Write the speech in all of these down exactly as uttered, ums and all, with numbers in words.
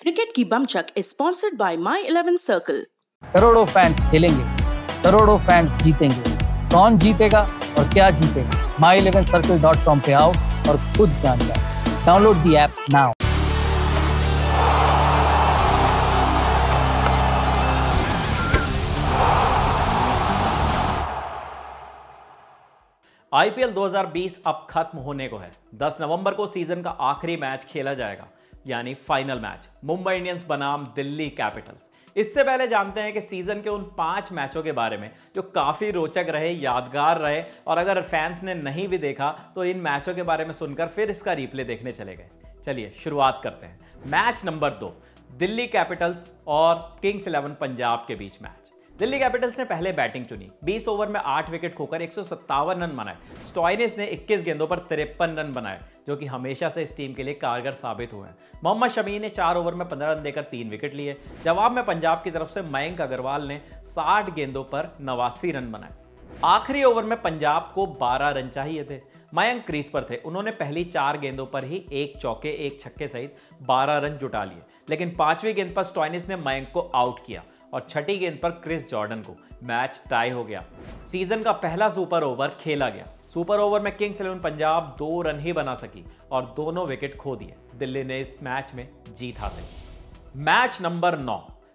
Cricket की बमचक is sponsored by My eleven Circle. करोड़ों फैंस खेलेंगे, करोड़ों फैंस जीतेंगे। कौन जीतेगा और क्या जीतेगा? My Eleven Circle dot com पे आओ और खुद जान जाओ। Download the app now. IPL दो हज़ार बीस अब खत्म होने को है। दस नवंबर को सीजन का आखिरी मैच खेला जाएगा, यानी फाइनल मैच मुंबई इंडियंस बनाम दिल्ली कैपिटल्स। इससे पहले जानते हैं कि सीजन के उन पांच मैचों के बारे में जो काफी रोचक रहे, यादगार रहे, और अगर फैंस ने नहीं भी देखा तो इन मैचों के बारे में सुनकर फिर इसका रिप्ले देखने चले गए। चलिए शुरुआत करते हैं। मैच नंबर दो, दिल्ली कैपिटल्स और किंग्स इलेवन पंजाब के बीच मैच। दिल्ली कैपिटल्स ने पहले बैटिंग चुनी। बीस ओवर में आठ विकेट खोकर एक सौ सत्तावन रन बनाए। स्टॉइनिस ने इक्कीस गेंदों पर तिरपन रन बनाए, जो कि हमेशा से इस टीम के लिए कारगर साबित हुए हैं। मोहम्मद शमी ने चार ओवर में पंद्रह रन देकर तीन विकेट लिए। जवाब में पंजाब की तरफ से मयंक अग्रवाल ने साठ गेंदों पर नवासी रन बनाए। आखिरी ओवर में पंजाब को बारह रन चाहिए थे। मयंक क्रीज पर थे। उन्होंने पहली चार गेंदों पर ही एक चौके एक छक्के सहित बारह रन जुटा लिए, लेकिन पांचवी गेंद पर स्टॉइनिस ने मयंक को आउट किया और छठी गेंद पर क्रिस जॉर्डन को। मैच टाई हो गया। सीजन का पहला सुपर ओवर खेला गया। सुपर ओवर में किंग्स इलेवन पंजाब दो रन ही बना सकी और दोनों विकेट खो दिए। दिल्ली ने इस मैच में जीत हासिल की। मैच नंबर नौ,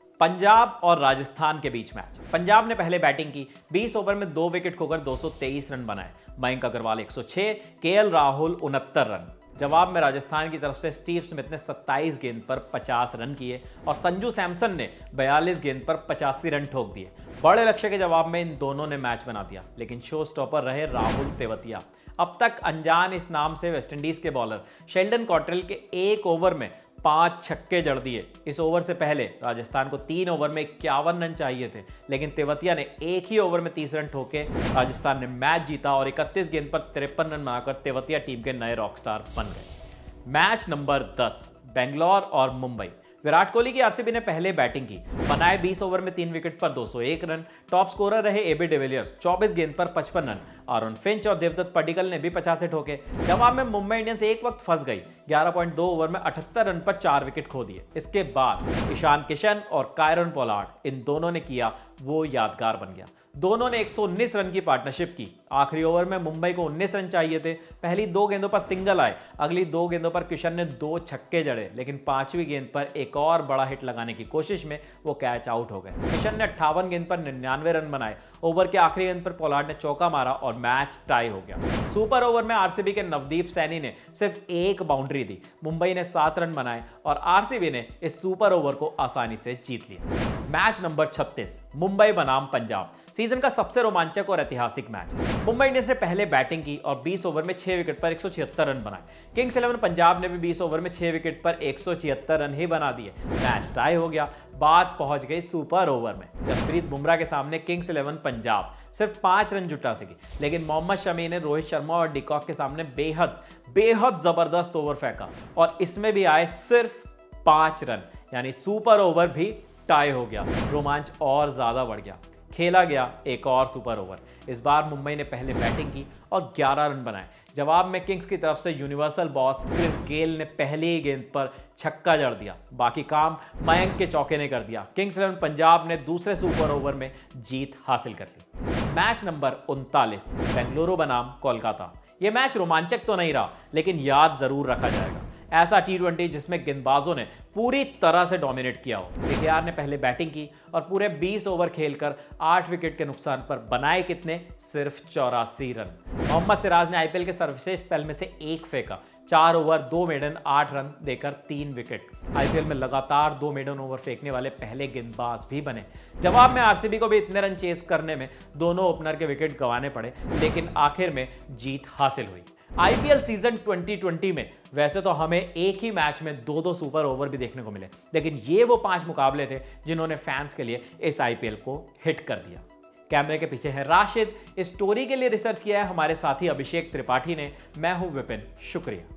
पंजाब और राजस्थान के बीच मैच। पंजाब ने पहले बैटिंग की। बीस ओवर में दो विकेट खोकर दो सौ तेईस रन बनाए। मयंक अग्रवाल एक सौ छह, केएल राहुल उनहत्तर रन। जवाब में राजस्थान की तरफ से स्टीव स्मिथ ने सत्ताईस गेंद पर पचास रन किए और संजू सैमसन ने बयालीस गेंद पर पचासी रन ठोक दिए। बड़े लक्ष्य के जवाब में इन दोनों ने मैच बना दिया, लेकिन शो स्टॉपर रहे राहुल तेवतिया। अब तक अनजान इस नाम से वेस्टइंडीज के बॉलर शेल्डन कॉट्रेल के एक ओवर में पांच छक्के जड़ दिए। इस ओवर से पहले राजस्थान को तीन ओवर में इक्यावन रन चाहिए थे, लेकिन तेवतिया ने एक ही ओवर में तीस रन ठोके। राजस्थान ने मैच जीता और इकतीस गेंद पर तिरपन रन बनाकर तेवतिया टीम के नए रॉकस्टार बन गए। मैच नंबर दस, बेंगलोर और मुंबई। विराट कोहली की आरसीबी ने पहले बैटिंग की। बनाए बीस ओवर में तीन विकेट पर दो सौ एक रन। टॉप स्कोरर रहे एबी डिविलियर्स, चौबीस गेंद पर पचपन रन। आरोन फिंच और देवदत्त पडिक्कल ने भी पचासी ठोके। जवाब में मुंबई इंडियंस एक वक्त फंस गई। ग्यारह पॉइंट दो ओवर में अठहत्तर रन पर चार विकेट खो दिए। इसके बाद ईशान किशन और कायरन पोलार्ड, इन दोनों ने किया वो यादगार बन गया। दोनों ने एक सौ उन्नीस रन की पार्टनरशिप की। आखिरी ओवर में मुंबई को उन्नीस रन चाहिए थे। पहली दो गेंदों पर सिंगल आए। अगली दो गेंदों पर किशन ने दो छक्के जड़े, लेकिन पांचवी गेंद पर एक और बड़ा हिट लगाने की कोशिश में वो कैच आउट हो गए। किशन ने अट्ठावन गेंद पर निन्यानवे रन बनाए। ओवर के आखिरी गेंद पर पोलार्ड ने चौका मारा और मैच टाई हो गया। सुपर ओवर में आरसीबी के नवदीप सैनी ने सिर्फ एक बाउंड्री दी। मुंबई ने सात रन बनाए और आरसीबी ने इस सुपर ओवर को आसानी से जीत लिया। मैच नंबर छत्तीस, मुंबई बनाम पंजाब। सीजन का सबसे रोमांचक और ऐतिहासिक मैच। मुंबई इंडियंस ने पहले बैटिंग की और बीस ओवर में छह विकेट पर एक सौ छिहत्तर रन बनाए। किंग्स इलेवन पंजाब ने भी बीस ओवर में छह विकेट पर एक सौ छिहत्तर रन ही बना दिए। मैच टाई हो गया। बात पहुंच गई सुपर ओवर में। जसप्रीत बुमराह के सामने किंग्स इलेवन पंजाब सिर्फ पांच रन जुटा सकी, लेकिन मोहम्मद शमी ने रोहित शर्मा और डिकॉक के सामने बेहद बेहद जबरदस्त ओवर फेंका और इसमें भी आए सिर्फ पांच रन, यानी सुपर ओवर भी टाई हो गया। रोमांच और ज्यादा बढ़ गया। खेला गया एक और सुपर ओवर। इस बार मुंबई ने पहले बैटिंग की और ग्यारह रन बनाए। जवाब में किंग्स की तरफ से यूनिवर्सल बॉस क्रिस गेल ने पहली ही गेंद पर छक्का जड़ दिया। बाकी काम मयंक के चौके ने कर दिया। किंग्स इलेवन पंजाब ने दूसरे सुपर ओवर में जीत हासिल कर ली। मैच नंबर उनतालीस, बेंगलुरु बनाम कोलकाता। यह मैच रोमांचक तो नहीं रहा, लेकिन याद जरूर रखा जाएगा। ऐसा टी ट्वेंटी जिसमें गेंदबाजों ने पूरी तरह से डोमिनेट किया हो। केकेआर ने पहले बैटिंग की और पूरे बीस ओवर खेलकर आठ विकेट के नुकसान पर बनाए कितने? सिर्फ चौरासी रन। मोहम्मद सिराज ने आईपीएल के सर्वश्रेष्ठ स्पेल में से एक फेंका। चार ओवर दो मेडन आठ रन देकर तीन विकेट। आईपीएल में लगातार दो मेडन ओवर फेंकने वाले पहले गेंदबाज भी बने। जवाब में आरसीबी को भी इतने रन चेस करने में दोनों ओपनर के विकेट गंवाने पड़े, लेकिन आखिर में जीत हासिल हुई। आईपीएल सीजन ट्वेंटी ट्वेंटी में वैसे तो हमें एक ही मैच में दो दो सुपर ओवर भी देखने को मिले, लेकिन ये वो पांच मुकाबले थे जिन्होंने फैंस के लिए इस आईपीएल को हिट कर दिया। कैमरे के पीछे है राशिद। इस स्टोरी के लिए रिसर्च किया है हमारे साथी अभिषेक त्रिपाठी ने। मैं हूं विपिन, शुक्रिया।